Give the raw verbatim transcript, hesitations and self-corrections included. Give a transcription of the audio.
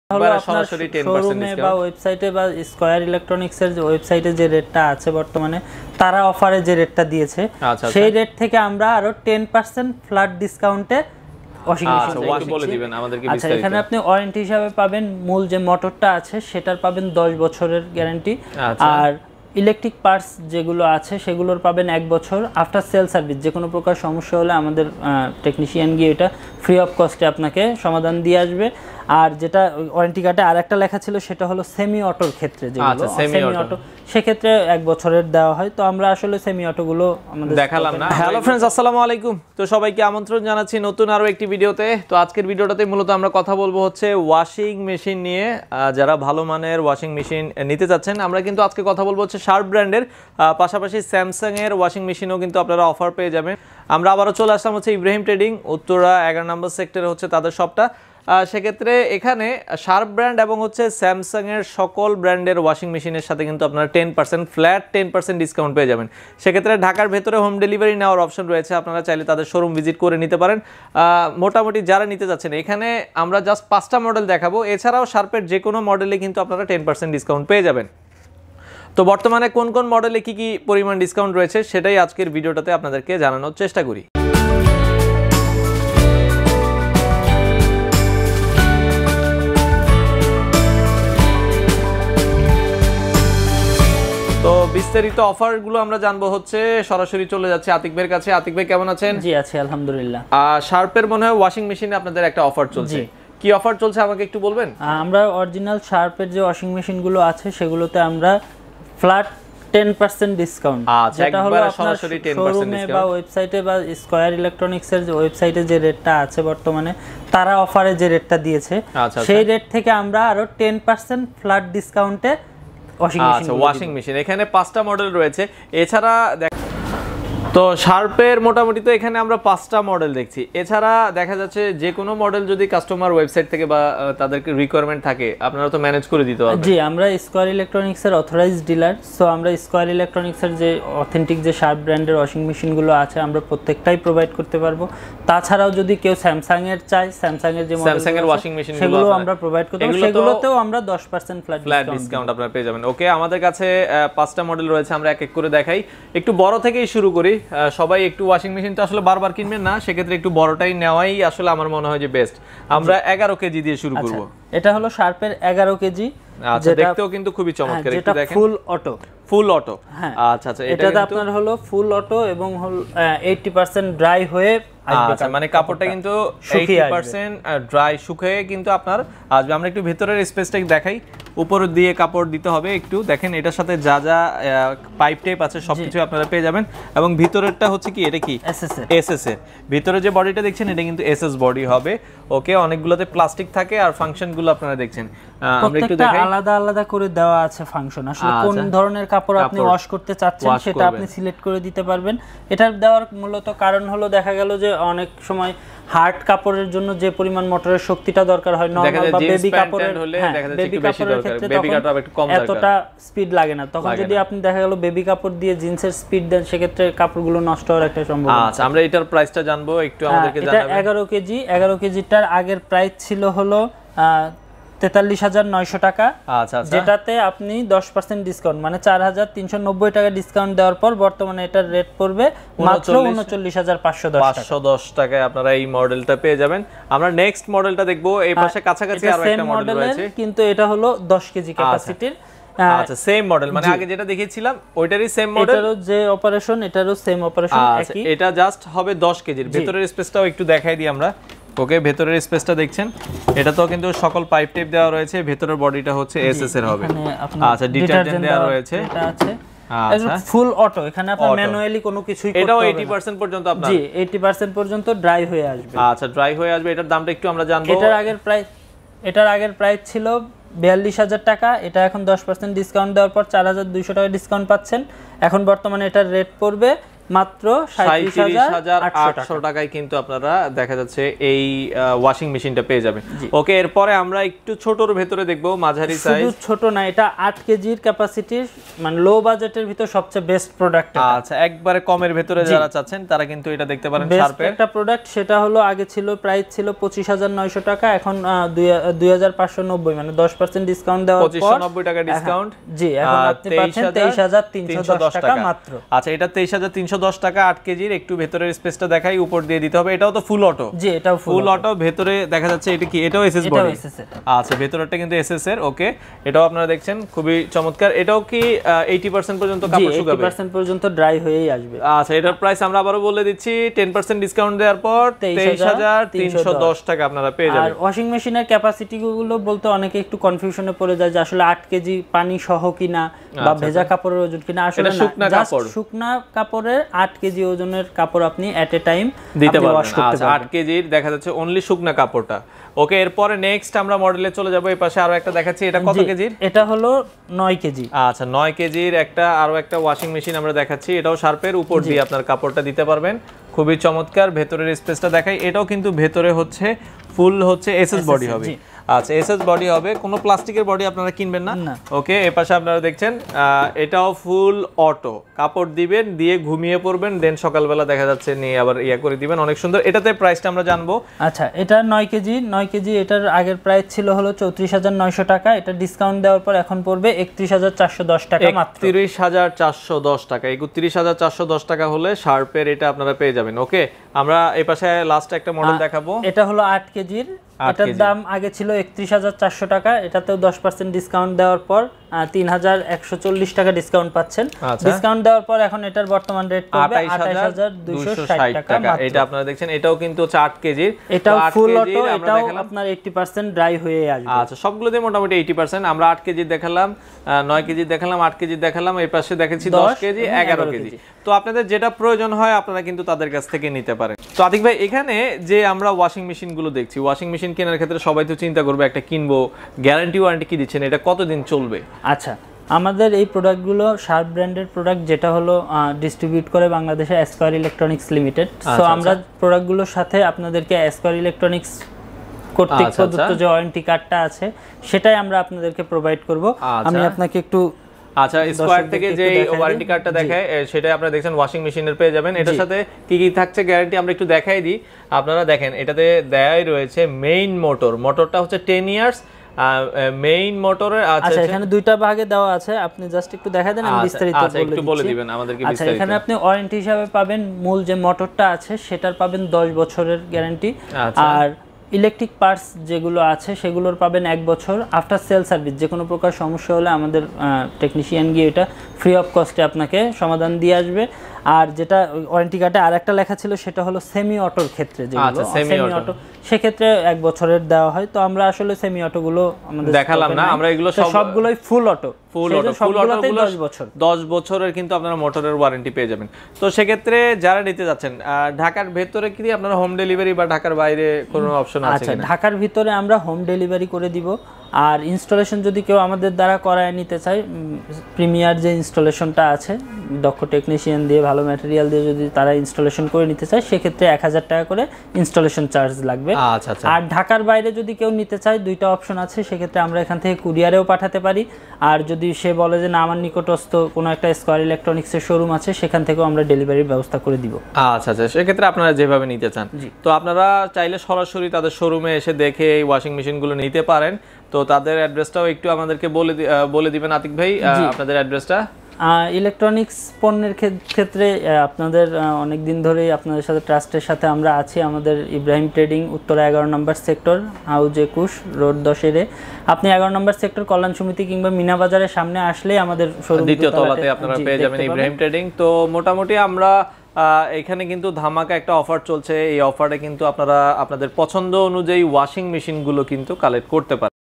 হলো আপনার শোরুমে বা ওয়েবসাইটে বা স্কয়ার ইলেকট্রনিক্সের যে ওয়েবসাইটে যে রেটটা আছে বর্তমানে তারা অফারে যে রেটটা দিয়েছে সেই রেট থেকে আমরা আরো টেন পার্সেন্ট ফ্ল্যাট ডিসকাউন্টে ওয়াশিং মেশিন বলে দিবেন আমাদেরকে বিস্তারিত। আচ্ছা, এখানে আপনি ওয়ারেন্টি হিসাবে পাবেন মূল যে মোটরটা আছে সেটার পাবেন দশ বছরের গ্যারান্টি, আর ইলেকট্রিক পার্টস যেগুলো আছে সেগুলোর পাবেন এক বছর। আফটার সেল সার্ভিস যে কোনো প্রকার সমস্যা হলে আমাদের টেকনিশিয়ান গিয়ে এটা ফ্রি অফ কস্টে আপনাকে সমাধান দিয়ে আসবে। আর যেটা ওয়ারেন্টি কার্ডে আরেকটা লেখা ছিল সেটা হলো সেমি অটোর ক্ষেত্রে, যেগুলো সেমি অটো সেক্ষেত্রে এক বছরের দেওয়া হয়। তো আমরা আসলে সেমি অটোগুলো আমাদের দেখালাম না। হ্যালো ফ্রেন্ডস, আসসালামু আলাইকুম। তো সবাইকে আমন্ত্রণ জানাচ্ছি নতুন আরো একটি ভিডিওতে। তো আজকের ভিডিওটাতে মূলত আমরা কথা বলবো হচ্ছে ওয়াশিং মেশিন নিয়ে। যারা ভালো মানের ওয়াশিং মেশিন নিতে চাচ্ছেন, আমরা কিন্তু আজকে কথা বলবো হচ্ছে শার্প ব্র্যান্ডের, পাশাপাশি স্যামসাং এর ওয়াশিং মেশিনও কিন্তু আপনারা অফার পেয়ে যাবেন। আমরা আবারও চলে আসলাম হচ্ছে ইব্রাহিম ট্রেডিং, উত্তরা এগারো নম্বর সেক্টরে হচ্ছে তাদের শপটা। সেক্ষেত্রে এখানে শার্প ব্র্যান্ড এবং হচ্ছে স্যামসাং এর সকল ব্র্যান্ডের ওয়াশিং মেশিনের সাথে কিন্তু আপনারা ten percent flat ten percent discount পেয়ে যাবেন। সেক্ষেত্রে ঢাকার ভেতরে হোম ডেলিভারি নেওয়ার অপশন রয়েছে, আপনারা চাইলে তাদের শোরুম ভিজিট করে নিতে পারেন। মোটামুটি যারা নিতে যাচ্ছেন, এখানে আমরা জাস্ট পাঁচটা মডেল দেখাবো, এছাড়াও শার্পের যে কোনো মডেলে কিন্তু আপনারা টেন পার্সেন্ট ডিসকাউন্ট পেয়ে যাবেন। তো বর্তমানে কোন কোন মডেলে কি কি পরিমাণ ডিসকাউন্ট রয়েছে সেটাই আজকের ভিডিওটাতে আপনাদেরকে জানানোর চেষ্টা করি। তো বিস্তারিত অফারগুলো আমরা জানবো হচ্ছে, সরাসরি চলে যাচ্ছে আতিক ভাইয়ের কাছে। আতিক ভাই কেমন আছেন? জি আছি আলহামদুলিল্লাহ। শার্পের মনে হয় ওয়াশিং মেশিনে আপনাদের একটা অফার চলছে, কি অফার চলছে আমাকে একটু বলবেন? আমরা অরিজিনাল শার্পের যে ওয়াশিং মেশিনগুলো আছে সেগুলোতে আমরা ফ্ল্যাট টেন পার্সেন্ট ডিসকাউন্ট, যেটা হলো আপনার শোরুমে বা ওয়েবসাইটে বা স্কয়ার ইলেকট্রনিক্সের যে ওয়েবসাইটে যে রেটটা আছে বর্তমানে তারা অফারে যে রেটটা দিয়েছে সেই রেট থেকে আমরা আরো টেন পার্সেন্ট ফ্ল্যাট ডিসকাউন্টে ওয়াশিং মেশিন। আচ্ছা, ওয়াশিং মেশিন এখানে পাঁচটা মডেল রয়েছে। এছাড়া তো শার্পের মোটামুটি তো এখানে আমরা পাঁচটা মডেল দেখছি। এছাড়া দেখা যাচ্ছে যে কোনো মডেল যদি কাস্টমার ওয়েবসাইট থেকে বা তাদেরকে রিকোয়ারমেন্ট থাকে আপনারা তো ম্যানেজ করে দিতে পারবেন। জি, আমরা স্কয়ার ইলেকট্রনিক্সের অথরাইজড ডিলার। সো আমরা স্কয়ার ইলেকট্রনিক্সের যে অথেন্টিক যে শার্প ব্র্যান্ডের ওয়াশিং মেশিনগুলো আছে আমরা প্রত্যেকটাই প্রোভাইড করতে পারবো। তাছাড়াও যদি কেউ স্যামসাং এর চায়, স্যামসাং এর যে স্যামসাং এর ওয়াশিং মেশিন সেগুলো আমরা প্রোভাইড করতে পারবো, সেগুলোতেও আমরা দশ পার্সেন্ট ফ্ল্যাট ডিসকাউন্ট আপনারা পেয়ে যাবেন। ওকে, আমাদের কাছে পাঁচটা মডেল রয়েছে, আমরা এক এক করে দেখাই। একটু বড় থেকেই শুরু করি। সবাই একটু ওয়াশিং মেশিন তো আসলে বারবার কিনবেন না, সেক্ষেত্রে একটু বড়টাই নেওয়াই আসলে আমার মনে হয় যে বেস্ট। আমরা এগারো কেজি দিয়ে শুরু করব। এটা হলো শার্পের এগারো কেজি, আচ্ছা দেখতেও কিন্তু খুবই চমৎকার। একটু দেখেন, ফুল অটো ফুল অটো। আচ্ছা আচ্ছা, এটাতে আপনার হলো ফুল অটো এবং আশি পার্সেন্ট ড্রাই হয়ে আসবে। আচ্ছা, মানে কাপড়টা কিন্তু আশি পার্সেন্ট ড্রাই শুকিয়ে কিন্তু আপনার আসবে। আমরা একটু ভেতরের স্পেসটা দেখাই। উপর দিয়ে কাপড় দিতে হবে একটু, দেখেন এটার সাথে যা যা পাইপ টেপ আছে সবকিছু আপনারা পেয়ে যাবেন। এবং ভিতরেরটা হচ্ছে কি, এটা কি এসএস এর ভিতরে যে বডিটা দেখছেন এটা কিন্তু এসএস বডি হবে। ওকে, অনেকগুলোতে প্লাস্টিক থাকে আর ফাংশনগুলো আপনারা দেখছেন। আমরা একটু দেখাই, আলাদা আলাদা করে দেওয়া আছে ফাংশন। আসলে কোন ধরনের কাপড় আপনি ওয়াশ করতে চাচ্ছেন সেটা আপনি সিলেক্ট করে দিতে পারবেন। এটার দেওয়ার মূলত কারণ হলো দেখা গেল যে অনেক সময় হার্ড কাপড়ের জন্য যে পরিমাণ মোটরের শক্তিটা দরকার হয় নরমাল বা বেবি কাপড়ের হলে দেখা যাচ্ছে একটু বেশি দরকার, বেবি কাপড় একটু কম দরকার, এতটা স্পিড লাগে না। তখন যদি আপনি দেখা গেল বেবি কাপড় দিয়ে জিন্সের স্পিড দেন সেক্ষেত্রে কাপড়গুলো নষ্ট হওয়ার একটা সম্ভাবনা আছে। আচ্ছা, আমরা এটার প্রাইসটা জানবো, একটু আমাদেরকে জানাবেন। এটা এগারো কেজি, এগারো কেজিটার আগের প্রাইস ছিল হলো তেতাল্লিশ হাজার নয়শো টাকা। আচ্ছা আচ্ছা, যেটাতে আপনি দশ পার্সেন্ট ডিসকাউন্ট মানে চার হাজার তিনশো নব্বই টাকা ডিসকাউন্ট দেওয়ার পর বর্তমানে এটার রেট পড়বে মাত্র উনচল্লিশ হাজার পাঁচশো দশ টাকায় আপনারা এই মডেলটা পেয়ে যাবেন। আমরা নেক্সট মডেলটা দেখবো, এই পাশে কাছাকাছি আরো একটা মডেল রয়েছে, কিন্তু এটা হলো দশ কেজি ক্যাপাসিটির। আচ্ছা, সেম মডেল, মানে আগে যেটা দেখিয়েছিলাম ওইটারই সেম মডেল, এটারও যে অপারেশন এটারও সেম অপারেশন একই। এটা জাস্ট হবে দশ কেজির। ভেতরের স্পেসটাও একটু দেখাই দিই আমরা। ওকে, ভেতরের স্পেসটা দেখছেন, এটা তো কিন্তু সকল পাইপ টেপ দেওয়া রয়েছে। ভেতরের বডিটা হচ্ছে এসএস এর হবে। আচ্ছা, ডিটারজেন্ট দেওয়া রয়েছে, এটা আছে। আচ্ছা, ফুল অটো, এখানে আপনি ম্যানুয়ালি কোনো কিছুই করতে হবে না। এটাও আশি পার্সেন্ট পর্যন্ত আপনার, জি আশি পার্সেন্ট পর্যন্ত ড্রাই হয়ে আসবে। আচ্ছা, ড্রাই হয়ে আসবে। এটার দামটা একটু আমরা জানবো। এটার আগের প্রাইস এটার আগের প্রাইস ছিল বিয়াল্লিশ হাজার টাকা। এটা এখন দশ পার্সেন্ট ডিসকাউন্ট দেওয়ার পর চার হাজার দুইশো টাকা ডিসকাউন্ট পাচ্ছেন। এখন বর্তমানে এটার রেট পড়বে মাত্র সাঁইত্রিশ হাজার আটশো টাকায় কিন্তু আপনারা দেখা যাচ্ছে এই ওয়াশিং মেশিনটা পেয়ে যাবেন। ওকে, এরপরে আমরা একটু ছোটর ভেতরে দেখবো, মাঝারি সাইজ। শুধু ছোট না, এটা আট কেজির ক্যাপাসিটির, মানে লো বাজেটের ভিতর সবচেয়ে বেস্ট প্রোডাক্ট। আচ্ছা, একবারে কমের ভেতরে যারা চাচ্ছেন তারা কিন্তু এটা দেখতে পারেন। শার্পের একটা প্রোডাক্ট, সেটা হলো আগে ছিল প্রাইস ছিল পঁচিশ হাজার নয়শো টাকা, এখন দুই হাজার পাঁচশো নব্বই, মানে দশ পার্সেন্ট ডিসকাউন্ট দেওয়ার পর পঁচিশশো নব্বই টাকা ডিসকাউন্ট। জি, এখন আপনি পাচ্ছেন তেইশ হাজার তিনশো দশ টাকা মাত্র। আচ্ছা, এটা তেইশ হাজার তিনশো দশ টাকা আট কেজির। একটু ভেতরের স্পেসটা দেখাই, উপর দিয়ে দিতে হবে। এটাও তো ফুল অটো? জি, এটাও ফুল অটো। ভেতরে দেখা যাচ্ছে এটা কি, এটাও এসএস বডি? আচ্ছা, ভেতরটা কিন্তু এসএস এর। ওকে, এটাও আপনারা দেখছেন খুবই চমৎকার। এটাও কি আশি পার্সেন্ট পর্যন্ত কাপড় শুকাবে? আশি পার্সেন্ট পর্যন্ত ড্রাই হয়েই আসবে। আচ্ছা, এটার প্রাইস আমরা আবারো বলে দিচ্ছি, দশ পার্সেন্ট ডিসকাউন্ট দেওয়ার পর তেইশ হাজার তিনশো দশ টাকা আপনারা পেয়ে যাবেন। আর ওয়াশিং মেশিনের ক্যাপাসিটি গুলো বলতে অনেকে একটু কনফিউশনে পড়ে যায় যে আসলে আট কেজি পানি সহ কিনা বা ভেজা কাপড়ের ওজন কিনা। আসলে শুকনা কাপড়, শুকনা কাপড়ের আট কেজি ওজনের কাপড় আপনি এট এ টাইম দিতে পারবেন। আচ্ছা, আট কেজির দেখা যাচ্ছে অনলি শুকনা কাপড়টা। ওকে, এরপরে নেক্সট আমরা মডেলে চলে যাব। এই পাশে আরো একটা দেখাচ্ছি, এটা কত কেজির? এটা হলো নয় কেজি। আচ্ছা, নয় কেজির একটা আরো একটা ওয়াশিং মেশিন আমরা দেখাচ্ছি। এটাও শার্পের, উপর দিয়ে আপনার কাপড়টা দিতে পারবেন। খুবই চমৎকার। ভেতরের স্পেসটা দেখাই, এটাও কিন্তু ভেতরে হচ্ছে ফুল হচ্ছে এসএস বডি হবে। আচ্ছা, এসএস বডি হবে, কোনো প্লাস্টিকের বডি আপনারা কিনবেন না। ওকে, এই পাশে আপনারা দেখছেন এটাও ফুল অটো। কাপড় দিবেন, দিয়ে ঘুমিয়ে পড়বেন, দেন সকালবেলা দেখা যাচ্ছে নিয়ে আবার ইয়া করে দিবেন। অনেক সুন্দর। এটাতে প্রাইসটা আমরা জানবো। আচ্ছা, এটা নয় কেজি। নয় কেজি এটার আগের প্রাইস ছিল হলো চৌত্রিশ হাজার নয়শো টাকা, এটা ডিসকাউন্ট দেওয়ার পর এখন পড়বে একত্রিশ হাজার চারশো দশ টাকা মাত্র। একত্রিশ হাজার চারশো দশ টাকা, একত্রিশ হাজার চারশো দশ টাকা হলে শার্পের এটা আপনারা পেয়ে যাবেন। ওকে, আমরা এই পাশে লাস্ট একটা মডেল দেখাবো। এটা হলো আট কেজির, এটার দাম আগে ছিল একত্রিশ হাজার চারশো টাকা, এটাতেও দশ পার্সেন্ট ডিসকাউন্ট দেওয়ার পর তিন হাজার একশো চল্লিশ টাকা ডিসকাউন্ট পাচ্ছেন। ডিসকাউন্ট দেওয়ার পর এখন এটার বর্তমান রেট পড়বে আঠাশ হাজার দুইশো ষাট টাকা। এটা আপনারা দেখছেন, এটাও কিন্তু হচ্ছে আট কেজির। এটাও ফুল অটো, এটাও আপনার আশি পার্সেন্ট ড্রাই হয়ে আসবে। আচ্ছা, সবগুলোতে মোটামুটি আশি পার্সেন্ট। আমরা আট কেজি দেখালাম, নয় কেজি দেখালাম, আট কেজি দেখালাম, এই পাশে দেখেছি দশ কেজি, এগারো কেজি। তো আপনাদের যেটা প্রয়োজন হয় আপনারা কিন্তু তাদের কাছ থেকে নিতে পারেন। তো আতিক ভাই, এখানে যে আমরা ওয়াশিং মেশিন গুলো দেখছি, ওয়াশিং মেশিন কেনার ক্ষেত্রে সবাই তো চিন্তা করবে একটা কিনবো, গ্যারান্টি ওয়ারেন্টি কি দিচ্ছেন, এটা কতদিন চলবে? আচ্ছা, আমাদের এই প্রোডাক্টগুলো শার্প ব্র্যান্ডের প্রোডাক্ট, যেটা হলো ডিস্ট্রিবিউট করে বাংলাদেশে স্কয়ার ইলেকট্রনিক্স লিমিটেড। সো আমরা প্রোডাক্টগুলোর সাথে আপনাদেরকে স্কয়ার ইলেকট্রনিক্স কর্তৃক প্রদত্ত যে ওয়ারেন্টি কার্ডটা আছে সেটাই আমরা আপনাদেরকে প্রোভাইড করব। আমি আপনাকে একটু আচ্ছা, স্কয়ার থেকে যে ওয়ারেন্টি কার্ডটা দেখায় সেটা আপনারা দেখছেন ওয়াশিং মেশিনের পেয়ে যাবেন। এটার সাথে কি কি থাকছে গ্যারান্টি আমরা একটু দেখাই দিই। আপনারা দেখেন, এটাতে দেয়াই রয়েছে মেইন মোটর। মোটরটা হচ্ছে টেন ইয়ার্স মেইন মোটরের। আচ্ছা, এখানে দুইটা ভাগে দেওয়া আছে, আপনি জাস্ট একটু দেখা দেন, আমি বিস্তারিত বলে দিচ্ছি। একটু বলে দিবেন আমাদেরকে বিস্তারিত। আচ্ছা, এখানে আপনি ওয়ারেন্টি হিসাবে পাবেন মূল যে মোটরটা আছে সেটার পাবেন দশ বছরের গ্যারান্টি, আর ইলেকট্রিক পার্টস যেগুলো আছে সেগুলোর পাবেন এক বছর। আফটার সেল সার্ভিস যে কোনো প্রকার সমস্যা হলে আমাদের টেকনিশিয়ান গিয়ে এটা ফ্রি অফ কস্টে আপনাকে সমাধান দিয়ে আসবে। আর যেটা ওয়ারেন্টি কার্ডে আর একটা লেখা ছিল সেটা হলো সেমি অটোর ক্ষেত্রে, যেগুলো সেমি অটো সেক্ষেত্রে এক বছরের দেওয়া হয়। তো আমরা আসলে সেমি অটো গুলো আমাদের দেখালাম না, আমরা এগুলো সবগুলোই full auto. Full auto, full auto দশ বছর দশ বছরের কিন্তু আপনারা মোটরের ওয়ারেন্টি পেয়ে যাবেন। তো সেক্ষেত্রে যারা নিতে যাচ্ছেন, ঢাকার ভেতরে কি আপনারা হোম ডেলিভারি বা ঢাকার বাইরে কোনো অপশন আছে? আচ্ছা, ঢাকার ভিতরে আমরা হোম ডেলিভারি করে দিব। আর ইনস্টলেশন যদি কেউ আমাদের দ্বারা করায় নিতে চায়, প্রিমিয়ার যে ইনস্টলেশনটা আছে দক্ষ টেকনিশিয়ান দিয়ে ভালো ম্যাটেরিয়াল দিয়ে যদি তারা ইনস্টলেশন করে নিতে চায় সেক্ষেত্রে এক হাজার টাকা করে ইনস্টলেশন চার্জ লাগবে। আচ্ছা আচ্ছা। আর ঢাকার বাইরে যদি কেউ নিতে চায় দুইটা অপশন আছে, সেক্ষেত্রে আমরা এখান থেকে কুরিয়ারেও পাঠাতে পারি। আর যদি সে বলে যে না আমার নিকটস্থ কোনো একটা স্কয়ার ইলেকট্রনিক্সের শোরুম আছে সেখান থেকেও আমরা ডেলিভারির ব্যবস্থা করে দিব। আচ্ছা আচ্ছা, সেক্ষেত্রে আপনারা যেভাবে নিতে চান। তো আপনারা চাইলে সরাসরি তাদের শোরুমে এসে দেখে এই ওয়াশিং মেশিনগুলো নিতে পারেন। তো তাদের অ্যাড্রেসটাও একটু আমাদেরকে বলে বলে দিবেন আতিক ভাই, আপনাদের অ্যাড্রেসটা। ইলেকট্রনিক্স পণ্যের ক্ষেত্রে আপনাদের অনেক দিন ধরেই আপনাদের সাথে ট্রাস্টের সাথে আমরা আছি। আমাদের ইব্রাহিম ট্রেডিং উত্তরা এগারো নম্বর সেক্টর, হাউজ একুশ, রোড দশেরে। আপনি এগারো নম্বর সেক্টর কল্যাণ সমিতি কিংবা মিনা বাজারের সামনে আসলেই আমাদের দ্বিতীয় তলাতে আপনারা পেয়ে যাবেন ইব্রাহিম ট্রেডিং। তো মোটামুটি আমরা এখানে কিন্তু ধামাকা একটা অফার চলছে। এই অফারে কিন্তু আপনারা আপনাদের পছন্দ অনুযায়ী ওয়াশিং মেশিনগুলো কিন্তু কালেক্ট করতে পারেন।